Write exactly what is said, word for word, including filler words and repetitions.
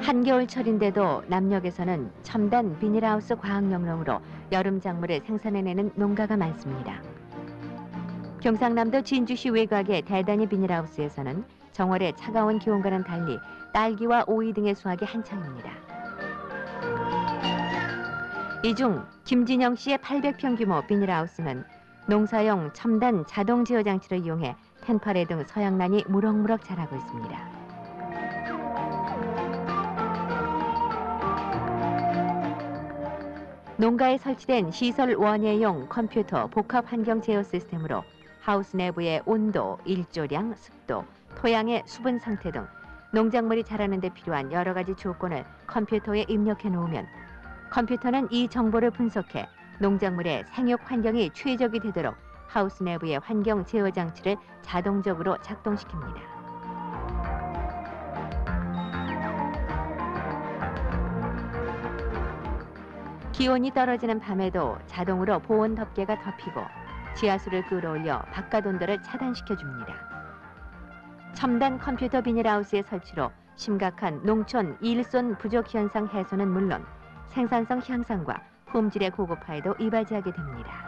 한겨울철인데도 남녘에서는 첨단 비닐하우스 과학영농으로 여름 작물을 생산해내는 농가가 많습니다. 경상남도 진주시 외곽의 대단히 비닐하우스에서는 정월의 차가운 기온과는 달리 딸기와 오이 등의 수확이 한창입니다. 이 중 김진영 씨의 팔백 평 규모 비닐하우스는 농사용 첨단 자동 제어 장치를 이용해 텐파레 등 서양란이 무럭무럭 자라고 있습니다. 농가에 설치된 시설 원예용 컴퓨터 복합 환경 제어 시스템으로 하우스 내부의 온도, 일조량, 습도, 토양의 수분 상태 등 농작물이 자라는 데 필요한 여러 가지 조건을 컴퓨터에 입력해 놓으면 컴퓨터는 이 정보를 분석해 농작물의 생육 환경이 최적이 되도록 하우스 내부의 환경 제어 장치를 자동적으로 작동시킵니다. 기온이 떨어지는 밤에도 자동으로 보온 덮개가 덮이고 지하수를 끌어올려 바깥 온도를 차단시켜줍니다. 첨단 컴퓨터 비닐하우스의 설치로 심각한 농촌 일손 부족 현상 해소는 물론 생산성 향상과 품질의 고급화에도 이바지하게 됩니다.